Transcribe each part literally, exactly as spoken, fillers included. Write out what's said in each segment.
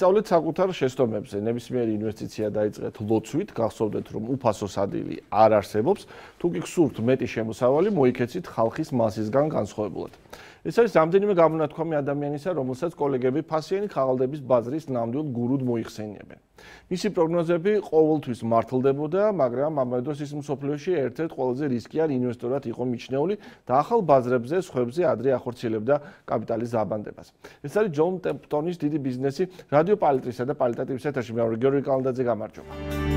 ვისწავლეთ საკუთარ შეცდომებზე. ნებისმიერი ინვესტიცია დაიწყეთ ლოცვით, გახსოვდეთ, რომ უფასო სადილი არ არსებობს, თუ კი გსურთ მეტი შემოსავალი, მოიქეცით ხალხის მასისგან განსხვავებულად. ეს არის რამდენიმე გამონათქვამი ადამიანისა, რომელსაც კოლეგები ფასიანი ხაღალდების ბაზრის ნამდვილ გურუდ მოიხსენიებენ. მისი პროგნოზები ყოველთვის მართლდებოდა, მაგრამ ამ დროს ის მსოფლიოში ერთ-ერთ ყველაზე რისკიან ინვესტორად იყო მიჩნეული და ახალ ბაზრებზე, სხვებზე ადრე ახორციელებდა კაპიტალის დაბანდებას. ეს არის ჯონ ტემპტონის დიდი ბიზნესი, რადიო პალეტრისა და პალიტატივის ეთერში მე ვარ გიორგი კალანდაძე, გამარჯობა.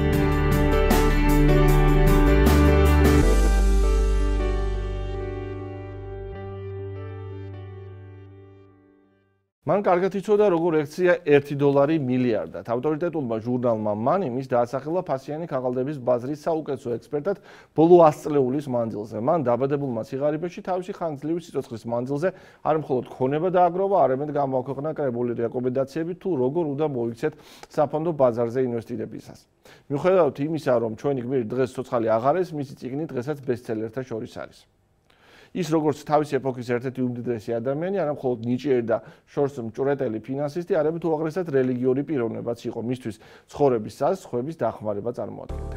მან კარგად იცოდა, როგორ ექცია ერთი დოლარი მილიარდად. ავტორიტეტულმა ჟურნალმა Money მის დაასახელა ფასიანი ქაღალდების ბაზრის საუკეთესო ექსპერტად ბოლო ას წლეულის მანძილზე. მან დაბადებულმა სიღარიბეში თავისი ხანგრძლივი სიცოცხლის მანძილზე არ მხოლოდ ქონება დააგროვა, არამედ გამოაქვეყნა კრებული რეკომენდაციები თუ როგორ უნდა მოიქცეთ საფონდო ბაზარზე ინვესტირებისას. მიუხედავად იმისა, რომ ჩვენი გმირი დღეს ცოცხალი აღარ არის, მისი წიგნი დღესაც ბესტსელერთა შორის არის. ის როგორც თავისი ეპოქის ერთ-ერთი უმდიდრესი ადამიანი, არა მხოლოდ ნიჭიერი და შორს მჭვრეტელი ფინანსისტი, არამედ უაღრესად რელიგიური პიროვნებაც იყო, მისთვის ცხოვრების საზრდოების დახმარება წარმოადგენდა.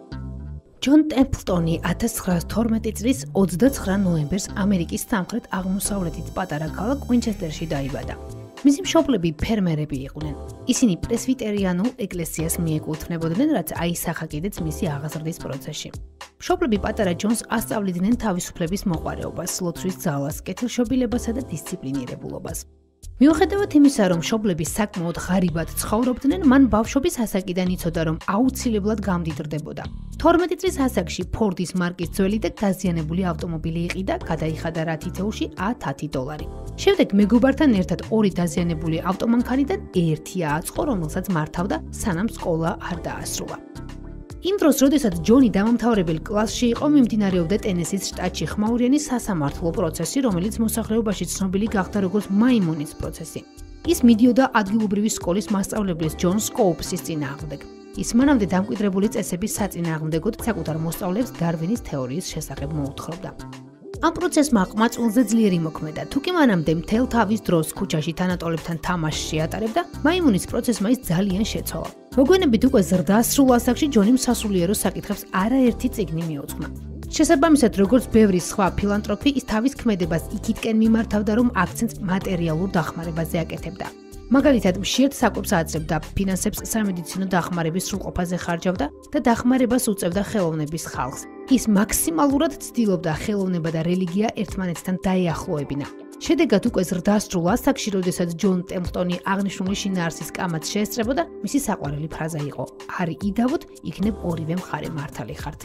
ჯონ ტემპლტონი ათას ცხრაას თორმეტი წლის ოცდაცხრა ნოემბერს ამერიკის სამხრეთ აღმოსავლეთით პატარა ქალაქ უინჩესტერში დაიბადა. მისი მშობლები ფერმერები იყვნენ. ისინი პრესვიტერიანულ ეკლესიას მიეკუთვნებოდნენ, რაც აისახა კიდეც მისი აღზრდის პროცესში. მშობლები პატარა ჯონს ასწავლიდნენ თავისუფლების მოყვარეობას, ლოცვის ძალას, კეთილშობილებასა და დისციპლინირებულობას. მიუხედავად იმისა, რომ მშობლები საკმაოდ ღარიბად ცხოვრობდნენ, მან ბავშვობის ასაკიდან იცოდა, რომ აუცილებლად გამდიდრდებოდა. თორმეტი წლის ასაკში ფორდის მარკის ძველი და დაზიანებული ავტომობილი იყიდა, გადაიხადა რა თითოეულში ათი დოლარი. შემდეგ მეგობართან ერთად ორი დაზიანებული ავტომანქანიდან ერთი ააწყო, რომელსაც მართავდა, სანამ სკოლა არ დაასრულა. იმ დროს, როდესაც ჯონი დამამთავრებელ კლასში იყო, მიმდინარეობდა ტენესის შტატში ხმაურიანი სასამართლო პროცესი, რომელიც მოსახლეობაში ცნობილი გახდა როგორც მაიმუნის პროცესი. ის მიდიოდა ადგილობრივი სკოლის მასწავლებლის ჯონ სკოუპსის წინააღმდეგ. ის მანამდე დამკვიდრებული წესების საწინააღმდეგოდ საკუთარ მოსწავლეებს დარვინის თეორიის შესახებ მოუთხრობდა. ამ პროცესმა ყმაწვილზე ძლიერი მოქმედა, თუ კი მანამდე მთელ თავის დროს ქუჩაში თანატოლებთან თამაშში ატარებდა, მაიმუნის პროცესმა ის ძალიან შეცვალა. მოგვიანებით უკვე ზრდასრულ ასაკში ჯონიმ სასულიერო საკითხებს არაერთი წიგნი მიუძღვნა. შესაბამისად, როგორც ბევრი სხვა ფილანტროფი, ის თავის ქმედებას იქითკენ მიმართავდა, რომ აქცენტს მატერიალურ დახმარებაზე აკეთებდა. მაგალითად, მშიერთ საკვებს აძლევდა, ფინანსებს სამედიცინო დახმარების სრულყოფაზე ხარჯავდა და დახმარებას უწევდა ხელოვნების ხალხს. ის მაქსიმალურად ცდილობდა ხელოვნება და რელიგია ერთმანეთთან დაეახლოებინა. შედეგად უკვე ზრდასრულ ასაკში, როდესაც ჯონ ტემპტონი აღნიშნული შინაარსის კამათს შეესწრებოდა, მისი საყვარელი ფრაზა იყო: „არი იდავოთ, იქნებ ორივე მხარე მართალი ხართ“.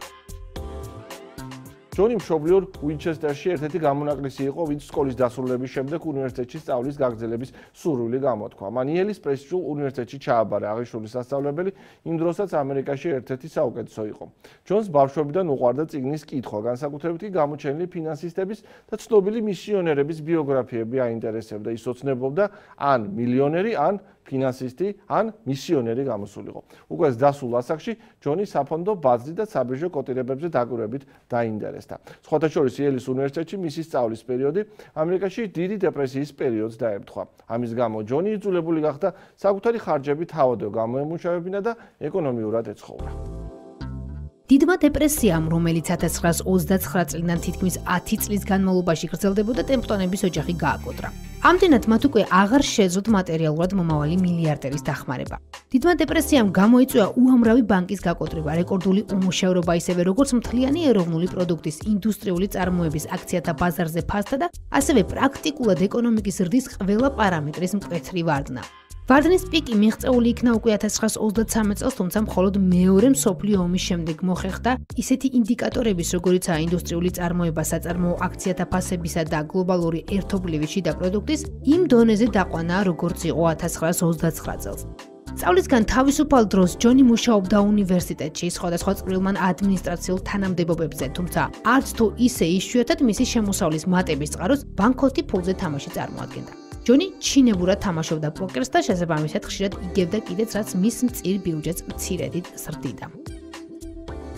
ჯონი მშობლიურ უინჩესტერში ერთ-ერთი გამონაკლისი იყო, ვინც სკოლის დასრულების შემდეგ უნივერსიტეტში სწავლის გაგრძელების სურვილი გამოთქვა. მან იელის პრესტიჟულ უნივერსიტეტში ჩააბარა, აღნიშნული სასწავლებელი იმ დროსაც ამერიკაში ერთ-ერთი საუკეთესო იყო. ჯონს ბავშვობიდან უყვარდა წიგნის კითხვა, განსაკუთრებით კი გამოჩენილი ფინანსისტების და ცნობილი მისიონერების ბიოგრაფიები აინტერესებდა. ის ოცნებობდა ან მილიონერი, ან ფინანსისტი, ან მისიონერი გამოსულიყო. უკვე დასულ ასაკში ჯონი საფონდო ბაზრი და საბირჟო კოტირებებზე დაკვირვებით დაინტერესდა. სხვათა შორის იელის უნივერსიტეტში მისი სწავლის პერიოდი ამერიკაში დიდი დეპრესიის პერიოდს დაემთხვა. ამის გამო ჯონი იძულებული გახდა საკუთარი ხარჯები თავადვე გამოემუშავებინა და ეკონომიურად ეცხოვრა. დიდმა დეპრესიამ, რომელიც ათას ცხრაას ოცდაცხრა წლიდან თითქმის ათი წლის განმავლობაში გრძელდებოდა, ტემპტონების ოჯახი გააკოტრა. ამდენად მათ უკვე აღარ შეეძლოთ მატერიალურად მომავალი მილიარდერის დახმარება. დიდმა დეპრესიამ გამოიწვია უამრავი ბანკის გაკოტრება, რეკორდული უმუშევრობა, ისევე როგორც მთლიანი ეროვნული პროდუქტის, ინდუსტრიული წარმოების აქციათა ბაზარზე ფასდა და ასევე პრაქტიკულად ეკონომიკის ზრდის ყველა პარამეტრის მკვეთრი ვარდნა. ვარდნის პიკი მიღწეული იქნა უკვე ათას ცხრაას ოცდაცამეტ წელს, თუმცა მხოლოდ მეორე მსოფლიო ომის შემდეგ მოხერხდა ისეთი ინდიკატორების, როგორიცაა ინდუსტრიული წარმოება, საწარმოო აქციათა ფასებისა და გლობალური ერთობლივი შიდა პროდუქტის იმ დონეზე დაყვანა, როგორც იყო ათას ცხრაას ოცდაცხრა წელს. სწავლისგან თავისუფალ დროს ჯონი მუშაობდა უნივერსიტეტში, სხვადასხვა წვრილმან ადმინისტრაციულ თანამდებობებზე, თუმცა არც თუ ისე იშვიათად მისი შემოსავლის მატების წყაროს ბანკნოტი ფულზე თამაში წარმოადგენდა. ჯონი ჩინებურად თამაშობდა პოკერს და შესაბამისად ხშირად იგებდა კიდეც, რაც მის მწირ ბიუჯეტს მცირედით ზრდიდა.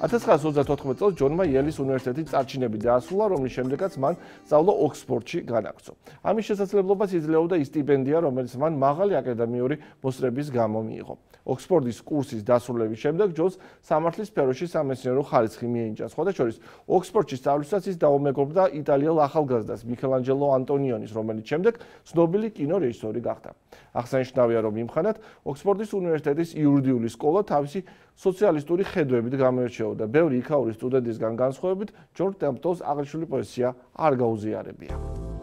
ათას ცხრაასი ოცდათოთხმეტ წელს ჯონმა იელის უნივერსიტეტის წარჩინები დაასრულა, რომლის შემდეგაც მან სწავლა ოქსფორდში განაგრძო. ამის შესაძლებლობას იძლეოდა ის სტიპენდია, რომელიც მან მაღალი აკადემიური მოსწრების გამო მიიღო. ოქსფორდის კურსის დასრულების შემდეგ ჯონს სამართლის სფეროში სამეცნიერო ხარისხი მიენიჭა. სხვადასხვა ოქსფორდში სწავლისას ის დაუმეგობრდა იტალიელ ახალგაზრდას მიქელანჯელო ანტონიონის, რომელიც შემდეგ ცნობილი კინორეჟისორი გახდა. აღსანიშნავია, რომ იმ ხანად ოქსფორდის უნივერსიტეტის იურიდიული სკოლა თავისი სოციალისტური ხედვებით გამოირჩეოდა. ბევრი იქაური სტუდენტისგან განსხვავებით, ჯონ ტემპტონს აღნიშნული პოზიცია არ გაუზიარებია.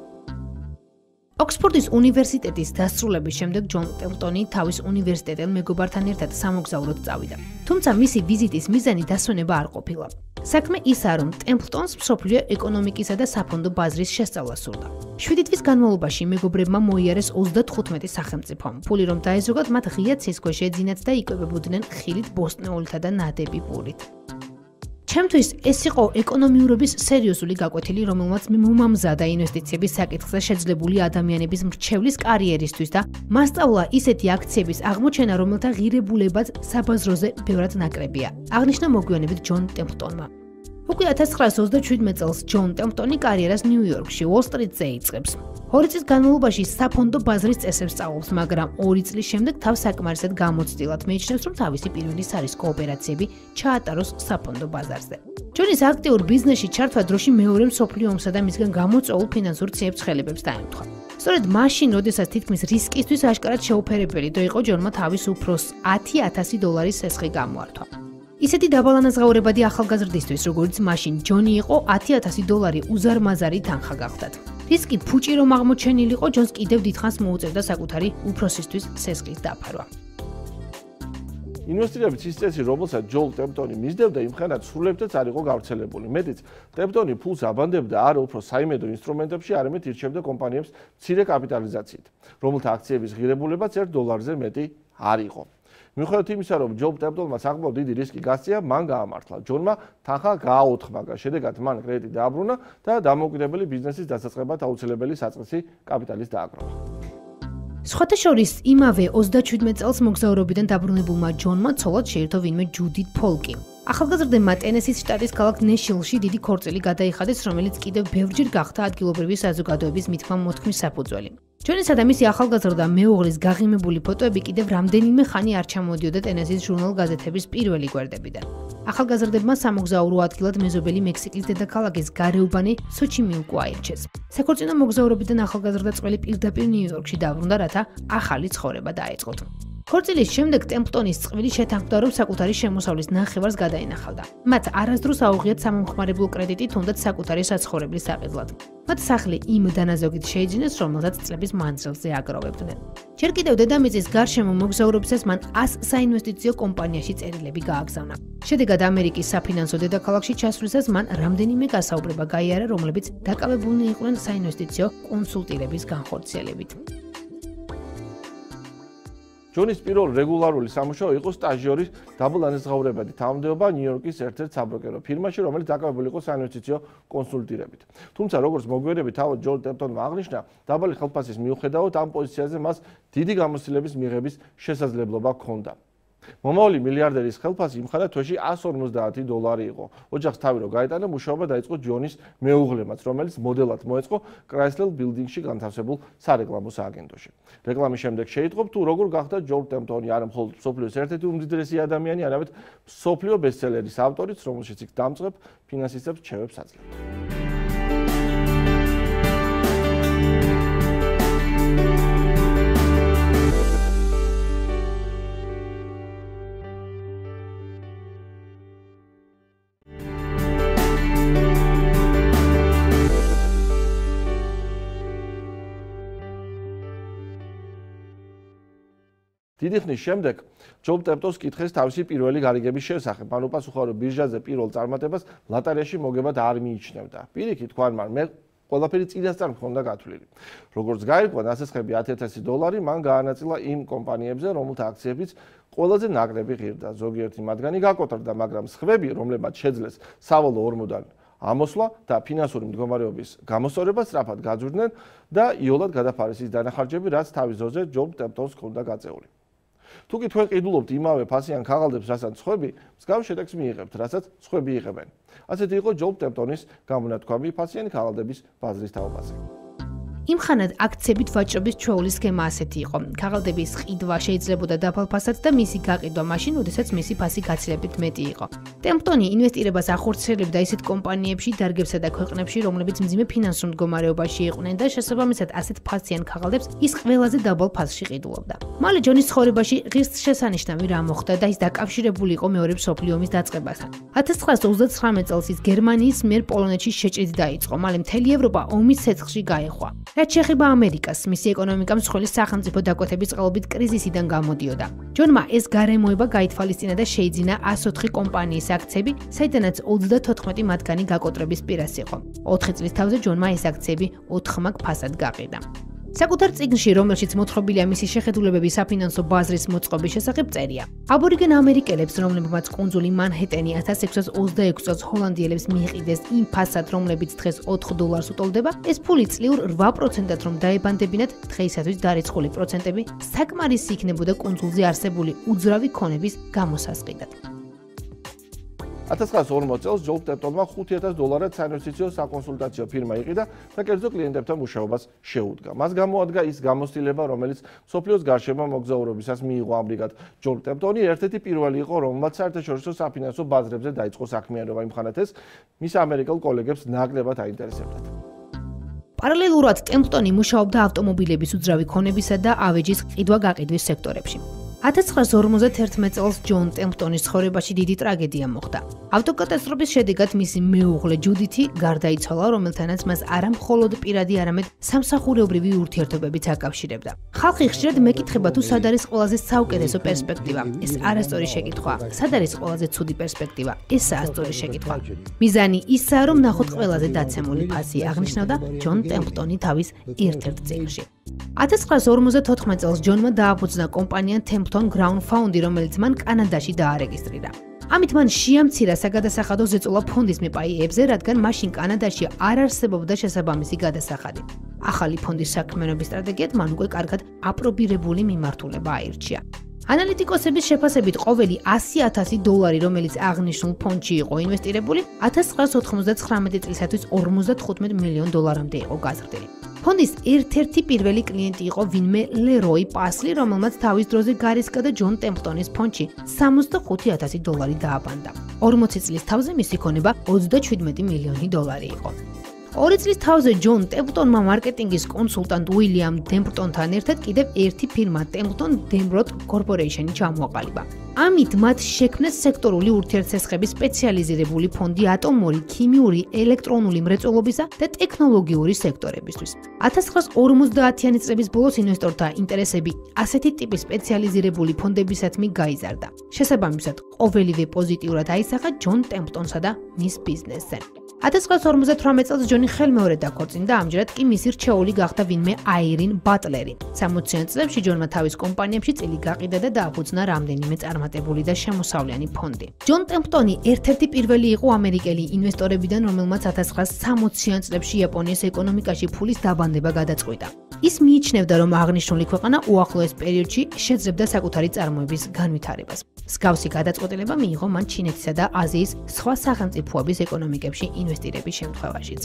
ოქსფორდის უნივერსიტეტის დასრულების შემდეგ ჯონ ტემპტონი თავის უნივერსიტეტელ მეგობართან ერთად სამოგზაუროდ წავიდა. თუმცა მისი ვიზიტის მიზანი დასვენება არ ყოფილა. საქმე ისაა, რომ ტემპტონს მსოფლიო ეკონომიკისა და საფონდო ბაზრის შესწავლა სურდა. შვიდი თვის განმავლობაში მეგობრებმა მოიარეს ოცდათხუთმეტი სახელმწიფო. ფული რომ დაეზოგათ, მათ ღია ცის ქვეშ ეძინათ და იკვებებოდნენ ხილით, ბოსტნეულითა და ნადები პურით. ჩემთვის ეს იყო ეკონომიურობის სერიოზული გაკვეთილი, რომელმაც მომამზადა ინვესტიციების საკითხზე შეძლებული ადამიანების მრჩევლის კარიერისთვის და მასწავლა ისეთი აქციების აღმოჩენა, რომელთა ღირებულებაც საბაზროზე ბევრად ნაკლებია. აღნიშნა მოგვიანებით ჯონ ტემპტონმა. უკვე ათას ცხრაასი ოცდაშვიდმეტ წელს ჯონ ტემპტონი კარიერას ნიუ-იორკში, უოლ-სტრიტზე იწყებს. ორი წლის განმავლობაში საფონდო ბაზრის წესებს სწავლობს, მაგრამ ორი წლის შემდეგ თავს საკმარისად გამოცდილად მიიჩნევს, რომ თავისი პირველი სარისკო ოპერაციები ჩაატაროს საფონდო ბაზარზე. ჯონის აქტიურ ბიზნესში ჩართვა დროში მეორე მსოფლიო ომსა და მისგან გამოწვეულ ფინანსურ ციებ-ცხელებებს დაემთხვა. სწორედ მაშინ, როდესაც თითქმის რისკისთვის აშკარად შეუფერებელი იყო ჯონმა თავის უფროს ათი ათასი დოლარის სესხი გამოართვა. ისეთი დაბალანაზღაურებადი ახალგაზრდისთვის, როგორც მაშინ ჯონი იყო, ათი ათასი დოლარი უზარმაზარი თანხა გახდათ. რისკი ფუჭი რომ აღმოჩენილიყო, ჯონს კიდევ დიდხანს მოუწევდა საკუთარი უფროსისთვის სესხის დაფარვა. ინვესტირების ის წესი, რომელსაც ჯონ ტემპტონი მისდევდა, იმხანად სრულებითაც არ იყო გავრცელებული. მეტიც, ტემპტონი ფულს აბანდებდა არა უფრო საიმედო ინსტრუმენტებში, არამედ ირჩევდა კომპანიებს მცირე კაპიტალიზაციით, რომელთა აქციების ღირებულებაც ერთ დოლარზე მეტი არ იყო. მიუხედავად იმისა, რომ ჯონ ტემპტონმა საკმაოდ დიდი რისკი გასწია, მან გაამართლა. ჯონმა თანხა გააოთხმაგა, შედეგად მან კრედიტი დააბრუნა და დამოუკიდებელი ბიზნესის დასაწყებად აუცილებელი საწყისი კაპიტალის დააგროვა. სხვათა შორის, იმავე ოცდაშვიდმეტ წელს მოგზაურობიდან დაბრუნებულმა ჯონმა ცოლად შეირთო ვინმე ჯუდით ფოლკი. ახალგაზრდებმა ტენესის შტატის ქალაქ ნეშვილში დიდი ქორწილი გადაიხადეს, რომელიც კიდევ ბევრჯერ გახდა ადგილობრივი საზოგადოების მithმა-მოთქმის საფუძველი. ჯონისა და მისი ახალგაზრდა მეუღლის გაღიმებული ფოტოები კიდევ რამდენიმე ხანი არ ჩამოდიოდა ტენესის ჟურნალ-გაზეთების პირველი გვერდებიდან. ახალგაზრდებმა სამოგზაურო ადგილად მეზობელი მექსიკის დედაქალაქის გარეუბანი სოჩიმილკო აირჩეს. საქორწინო მოგზაურობიდან ახალგაზრდა წყვილი პირდაპირ ნიუ-იორკში დაბრუნდა, რათა ახალი ცხოვრება დაეწყოთ. ქორწილის შემდეგ ტემპტონის წყვილი შეთანხმდა, რომ საკუთარი შემოსავლის ნახევარს გადაინახავდა. მათ არასდროს აუღიათ სამომხმარებლო კრედიტი, თუნდაც საკუთარი საცხოვრებლის საყიდლად. მათ სახლი იმ დანაზოგით შეიძინეს, რომელსაც წლების მანძილზე აგროვებდნენ. ჯერ კიდევ დედამიწის გარშემო მოგზაურობისას მან ას საინვესტიციო კომპანიაში წერილები გააგზავნა. შედეგად ამერიკის საფინანსო დედაქალაქში ჩასვლისას მან რამდენიმე გასაუბრება გაიარა, რომლებიც დაკავებულნი იყვნენ საინვესტიციო კონსულტირების განხორციელებით. ჯონის პირველ რეგულარული სამუშაო იყო სტაჟიორის დაბალანაზღაურებადი თანამდებობა ნიუ-იორკის ერთ-ერთ საბროკერო ფირმაში, რომელიც დაკავებული იყო საინვესტიციო კონსულტირებით. თუმცა, როგორც მოგვიანებით თავად ჯონ ტემპტონმა აღნიშნა, დაბალი ხელფასის მიუხედავად ამ პოზიციაზე მას დიდი გამოცდილების მიღების შესაძლებლობა ჰქონდა. მომავალი მილიარდერის ხელფასი იმხანად თვეში ას ორმოცდაათი დოლარი იყო. ოჯახს თავი რო გაეტანა, მუშაობა დაიწყო ჯონის მეუღლემაც, რომელიც მოდელად მოეწყო კრაისლერ ბილდინგში განთავსებულ სარეკლამო სააგენტოში. რეკლამის შემდეგ შეიტყობ, თუ როგორ გახდა ჯონ ტემპტონი არა მხოლოდ მსოფლიოს ერთ-ერთი უმდიდრესი ადამიანი, არამედ მსოფლიო ბესტსელერის ავტორიც, რომელშიც იქ დამწყებ ფინანსისტებს რჩევებს აძლევდა. დიდი ხნის შემდეგ ჯონ ტემპტონს კითხეს თავისი პირველი გარიგების შესახებ. მან უპასუხა, რომ ბირჟაზე პირველ წარმატებას ლატარიაში მოგებად არ მიიჩნევდა. პირიქით თქვა მან, მე ყველაფერი წინასწარ მქონდა გათვლილი. როგორც გაირკვა, დასაწყები ათი ათასი დოლარი მან გაანაწილა იმ კომპანიებზე, რომელთა აქციებიც ყველაზე ნაკლები ღირდა. ზოგიერთი მათგანი გაკოტრდა, მაგრამ სხვები, რომლებმაც შეძლეს სავალო ორმოდან ამოსვლა და ფინანსური მდგომარეობის გამოსწორება სწრაფად გაძვირდნენ და იოლად გადაფარეს ის დანახარჯები, რაც თავის ძოზე ჯონ ტემპტონს ჰქონდა გაწეული. თუ კი თქვენ ყიდულობთ იმავე ფასიან ქაღალდებს, რასაც სხვები, მსგავს შედეგს მიიღებთ, რასაც სხვები იღებენ. ასეთი იყო ჯონ ტემპტონის გამონათქვამი ფასიანი ქაღალდების ბაზრის თაობაზე. იმხანად აქციებით ვაჭრობის ჩვეულის სქემა ასეთი იყო. ქაღალდების ყიდვა შეიძლებოდა დაბალ ფასად და მისი გაყიდვა მაშინ, როდესაც მისი ფასი გაცილებით მეტი იყო. ტემპტონი ინვესტირებას ახორციელებდა ისეთ კომპანიებში, დარგებსა და ქვეყნებში, რომლებიც მძიმე ფინანსურ მდგომარეობაში იყვნენ და შესაბამისად ასეთ ფასიან ქაღალდებს ის ყველაზე დაბალ ფასში ყიდულობდა. მალე ჯონის ცხოვრებაში ღირსშესანიშნავი რამ მოხდა და ის დაკავშირებული იყო მეორე მსოფლიო ომის დაწყებასთან. ათას ცხრაასი ოცდათვრამეტ წელს ის გერმანიის მიერ პოლონეთში შეჭრით დაიწყო. მალე მთელი ევროპა ომის ცეცხლში გაეხვა. რაც შეეხება ამერიკას, მისი ეკონომიკა მსხვილი სახელმწიფო დაკვეთების წყალობით კრიზისიდან გამოდიოდა. ჯონმა ეს გარემოება გაითვალისწინა და შეიძინა ასი ოთხი კომპანიის აქციები, საიდანაც ოცდათოთხმეტი მათგანი გაკოტრების პირას იყო. ოთხი წლის თავზე ჯონმა ეს აქციები ოთხმაგ ფასად გაყიდა. საკუთარ წიგნში, რომელშიც მოთხრობილია მისი შეხედულებები საფინანსო ბაზრის მოწყობის შესახებ წერია. აბორიგენ ამერიკელებს, რომლებმაც კუნძული მანჰეტენი ათას ექვსას ოცდაექვსი წელს ჰოლანდიელებს მიიყიდეს იმ ფასად, რომლებიც დღეს ოთხ დოლარს უტოლდება, ეს ფული წლიურ რვა პროცენტად რომ დაებანდებინათ, დღეისათვის დარიცხული პროცენტები საკმარისი იქნებოდა კუნძულზე არსებული უძრავი ქონების გამოსასყიდად. ათას ცხრაასი ორმოცი წელს ჯონ ტემპტონმა ხუთი ათას დოლარად საინვესტიციო საკონსულტაციო ფირმა იყიდა და კერძო კლიენტებთან მუშაობას შეუდგა. მას გამოადგა ის გამოცდილება, რომელიც მსოფლიოს გარშემო მოგზაურობისას მიიღო ამრიგად. ჯონ ტემპტონი ერთ-ერთი პირველი იყო, რომელმაც საერთაშორისო საფინანსო ბაზრებზე დაიწყო საქმიანობა, იმხანად ეს მის ამერიკელ კოლეგებს ნაკლებად აინტერესებდათ. პარალელურად ტემპტონი მუშაობდა ავტომობილების უძრავი ქონებისა და ავეჯის ყიდვა-გაყიდვის სექტორებში. ათას ცხრაასი ორმოცდაერთმეტ წელს ჯონ ტემპტონის ცხოვრებაში დიდი ტრაგედია მოხდა. ავტოკატასტროფის შედეგად მისი მეუღლე ჯუდითი გარდაიცვალა, რომელთანაც მას არა მხოლოდ პირადი, არამედ სამსახურეობრივი ურთიერთობებიც აკავშირებდა. ხალხი ხშირად მეკითხება, თუ სად არის ყველაზე საუკეთესო პერსპექტივა. ეს არასწორი შეკითხვაა. სად არის ყველაზე ცუდი პერსპექტივა? ესაა სწორი შეკითხვა. მიზანი ისაა, რომ ნახოთ ყველაზე დაცემული ფასი, აღნიშნავდა ჯონ ტემპტონი თავის ერთ-ერთ წიგნში. ათას ცხრაასი ორმოცდათოთხმეტ წელს ჯონმა დააფუძნა კომპანია Templeton Ground Fund, რომელიც მან კანადაში დაარეგისტრირა. ამით მან შეამცირა საგადასახადო ზეწოლა ფონდის მეპაიებზე, რადგან მაშინ კანადაში არ არსებობდა შესაბამისი გადასახადი. ახალი ფონდის საქმიანობის სტრატეგიად მან უკვე კარგად აპრობირებული მიმართულება აირჩია. ანალიტიკოსების შეფასებით ყოველი ასი ათასი დოლარი, რომელიც აღნიშნულ ფონდში იყო ინვესტირებული, ათას ცხრაასი ოთხმოცდათხრამეტი წლისათვის ორმოცდათხუთმეტ მილიონ დოლარამდე იყო გაზრდილი. ფონდის ერთ-ერთი პირველი კლიენტი იყო ვინმე ლეროი პასლი, რომელმაც თავის დროზე გარისკა და ჯონ ტემპტონის ფონდში სამოცდახუთი ათასი დოლარი დააბანდა. ორმოცი წლის თავზე მისი ქონება ოცდაჩვიდმეტი მილიონი დოლარი იყო. ორი წლის თავზე ჯონ ტემპტონმა მარკეტინგის კონსულტანტ უილიამ დემპტონთან ერთად კიდევ ერთი ფირმა ტემპტონ დემბროთ კორპორეიშენი ჩამოაყალიბა. ამით მათ შექმნეს სექტორული ურთიერთცესხების სპეციალიზირებული ფონდი ატომური, ქიმიური, ელექტრონული მრეწველობისა და ტექნოლოგიური სექტორებისთვის. ათას ცხრაასი ორმოცდაათიანი წლების ბოლოს ინვესტორთა ინტერესები ასეთი ტიპის სპეციალიზირებული ფონდებისადმი გაიზარდა. შესაბამისად, ყოველივე პოზიტიურად აისახა ჯონ ტემპტონსა და მის ბიზნესზე. ათას ცხრაასი ორმოცდათვრამეტ წელს ჯონი ხელმეორედ დაქორწინდა, ამჯერად კი მისი რჩეული გახდა ვინმე აირინ ბატლერი. სამოციან წლებში ჯონმა თავის კომპანიებში წილი გაყიდა და დააფუძნა რამდენიმე წარმატებული და შემოსავლიანი ფონდი. ჯონ ტემპტონი ერთ-ერთი პირველი იყო ამერიკელი ინვესტორებიდან, რომელმაც ათას ცხრაასი სამოციან წლებში იაპონიის ეკონომიკაში ფულის დაბანდება გადაწყვიტა. ის მიიჩნევდა, რომ აღნიშნული ქვეყანა უახლოეს პერიოდში შეძლებდა საკუთარი წარმოების განვითარებას. მსგავსი გადაწყვეტილება მიიღო მან ჩინეთისა და აზიის სხვა სახელმწიფოების ეკონომიკებში ინვესტირების შემთხვევაშიც.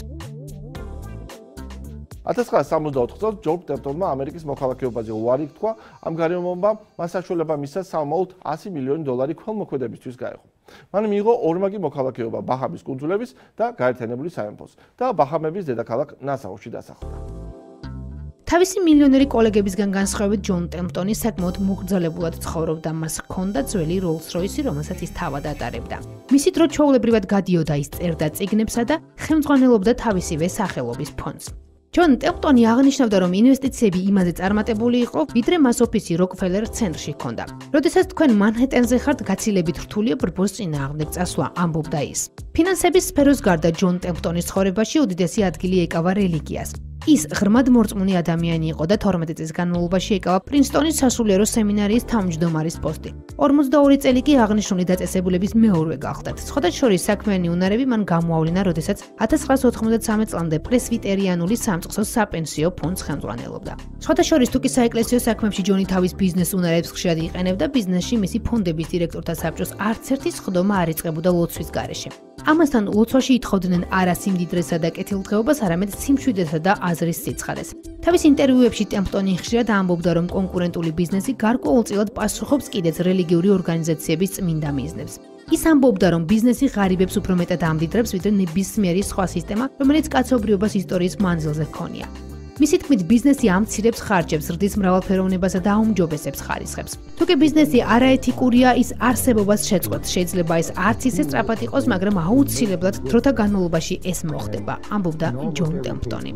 ათას ცხრაასი სამოცდაოთხ წელს ჯონ ტემპტონმა ამერიკის მოქალაქეობაზე უარი თქვა, ამ გარემოებამ მას საშუალება მისცა სამომავლოდ ასი მილიონი დოლარი ქველმოქმედებისთვის გაეღო. მან მიიღო ორმაგი მოქალაქეობა ბაჰამის კუნძულების და გაერთიანებული სამეფოს და ბაჰამების დედაქალაქ ნასაუში დასახლდა. თავისი მილიონერი კოლეგებისგან განსხვავებით ჯონ ტემპტონი საკმაოდ მოგრძალებულად ცხოვრობდა, მას ჰქონდა ძველი როლს-როისი, რომელსაც ის თავად ატარებდა. მისი დრო ჩვეულებრივად გადიოდა, ის წერდა წიგნებსა და ხელმძღვანელობდა თავისივე სახელობის ფონდს. ჯონ ტემპტონი აღნიშნავდა, რომ ინვესტიციები იმაზე წარმატებული იყო, ვიდრე მას ოფისი როკფელერ ცენტრში ჰქონდა. როდესაც თქვენ მანჰეტენზე ხართ, გაცილებით რთულია ბრბოს წინააღმდეგ წასვლა, ამბობდა ის. ფინანსების სფეროს გარდა ჯონ ტემპტონის ცხოვრებაში უდიდესი ადგილი ეკავა რელიგიას. ის ღრმად მორწმუნე ადამიანი იყო და თორმეტი წლის განმავლობაში ეკავა პრინსტონის სასულიერო სემინარიის თავმჯდომარის პოსტი. ორმოცდაორი წელი კი აღნიშნული დაწესებულების მეორვე გახლდათ. სხვადასხვა საქმიანი უნარები მან გამოავლინა, როდესაც ათას ცხრაასი ოთხმოცდათსამეტ წლამდე პრესვიტერიანული სამწყსოს საპენსიო ფონდს ხელმძღვანელობდა. სხვადასხვა თუ კი საეკლესიო საქმეებში ჯონი თავის ბიზნეს უნარებს ხშირად იყენებდა, ბიზნესში მისი ფონდების დირექტორთა საბჭოს არც ერთი სხდომა არ იწყებოდა ლოცვის გარეშე. ამასთან ლოცვაში ითხოვდნენ არა სიმდიდრესა და კეთილდღეობას, არამედ სიმშვიდესა და აზრის სიცხარეს. თავის ინტერვიუებში ტემპტონი ხშირად ამბობდა, რომ კონკურენტული ბიზნესი გარკვეულწილად პასუხობს კიდეც რელიგიური ორგანიზაციების წმინდა მიზნებს. ის ამბობდა, რომ ბიზნესი ღარიბებს უფრო მეტად ამდიდრებს, ვიდრე ნებისმიერი სხვა სისტემა, რომელიც კაცობრიობას ისტორიის მანძილზე ჰქონია. მისი თქმით, ბიზნესი ამცირებს ხარჯებს, ზრდის მრავალფეროვნებასა და აუმჯობესებს ხარისხებს. თუ კი ბიზნესი არაეთიკურია, ის არსებობას შეწყვეტს. შეიძლება ეს არც ისე სწრაფად იყოს, მაგრამ აუცილებლად დროთა განმავლობაში ეს მოხდება, ამბობდა ჯონ ტემპტონი.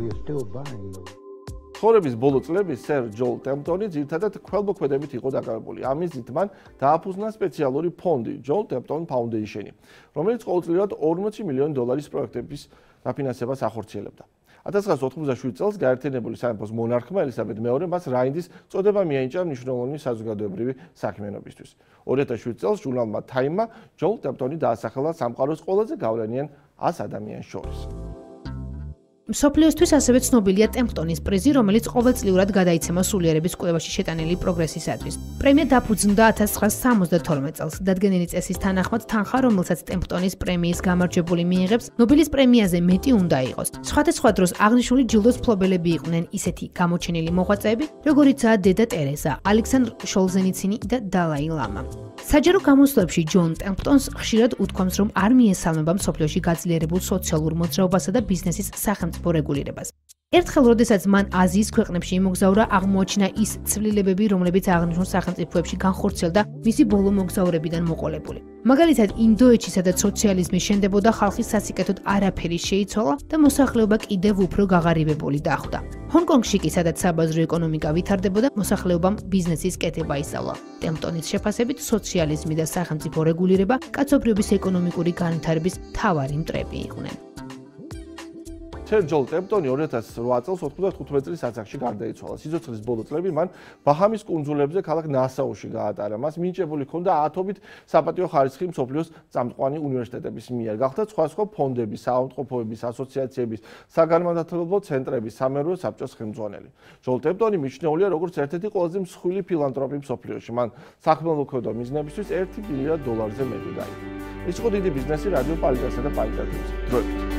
ცხოვრების ბოლო წლები სერ ჯონ ტემპტონი ძირითადად ქველმოქმედებით იყო დაკავებული. ამის ძით მან დააფუძნა სპეციალური ფონდი ჯონ ტემპტონ ფაუნდეიშენი, რომელიც ყოველწლიურად ორმოცი მილიონი დოლარის პროექტების დაფინანსებას ახორციელებდა. ათას ცხრაასი ოთხმოცდაშვიდი წელს გაერთიანებული სამეფოს მონარქმა ელისაბედ მეორე მას რაინდის წოდება მიენიჭა მნიშვნელოვანი საზოგადოებრივი საქმიანობისთვის. ორი ათას შვიდი წელს ჟურნალმა Time-მა ჯონ ტემპტონი დაასახელა სამყაროს ყველაზე გავლენიან ას ადამიანს შორის. მსოფლიოსთვის ასევე ცნობილია ტემპტონის პრიზი, რომელიც ყოველწლიურად გადაიცემა სულიერების კვლევაში შეტანილი პროგრესისათვის. პრემია დაფუძნდა ათას ცხრაასი სამოცდათორმეტ წელს. დადგენილი წესის თანახმად თანხა, რომელსაც ტემპტონის პრემიის გამარჯვებული მიიღებს, ნობელის პრემიაზე მეტი უნდა იყოს. სხვადასხვა დროს აღნიშნული ჯილდოს მფლობელები იყვნენ ისეთი გამოჩენილი მოღვაწეები, როგორიცაა დედა ტერეზა, ალექსანდრ შოლზენიცინი და დალაი ლამა. საჯარო გამოსვლებში ჯონ ტემპტონს ხშირად უთქვამს, რომ არ მიესალმება მსოფლიოში გაძლიერებულ სოციალურ მოძრაობასა და ბიზნესის სახელმწიფო რეგულირებას. ერთხელ, როდესაც მან აზიის ქვეყნებში იმოგზაურა, აღმოაჩინა ის ცვლილებები, რომლებიც აღნიშნულ სახელმწიფოებში განხორციელდა მისი ბოლო მოგზაურებიდან მოყოლებული. მაგალითად, ინდოეთში, სადაც სოციალიზმი შენდებოდა, ხალხის სასიკეთოდ არაფერი შეიცვალა და მოსახლეობა კიდევ უფრო გაღარიბებული დახვდა. ჰონკონგში კი, სადაც საბაზრო ეკონომიკა ვითარდებოდა, მოსახლეობამ ბიზნესის კეთება ისწავლა. ტემპტონის შეფასებით, სოციალიზმი და სახელმწიფო რეგულირება კაცობრიობის ეკონომიკური განვითარების მთავარი მტრები იყვნენ. სერ ჯონ ტემპტონი ორი ათას რვა წელს ოთხმოცდათხუთმეტ წლის ასაკში გარდაიცვალა. სიცოცხლის ბოლო წლები მან ბაჰამის კუნძულებზე ქალაქ ნასაუში გაატარა. მას მინიჭებული ჰქონდა ათობით საპატიო ხარისხი მსოფლიოს წამყვანი უნივერსიტეტების მიერ. გახდა სხვადასხვა ფონდების, საავადმყოფოების, ასოციაციების, საგანმანათლებლო ცენტრების, სამეურვეო საბჭოს ხელმძღვანელი. ჯონ ტემპტონი მიჩნეულია როგორც ერთ-ერთი ყველაზე მსხვილი ფილანთროპი მსოფლიოში. მან საქმიანობრივი მიზნებისთვის ერთი მილიარდ დოლარზე მეტი გაიგო. ის იყო დიდი ბიზნესი რადიო პალიტასა და პალიტატივზე. დროებით.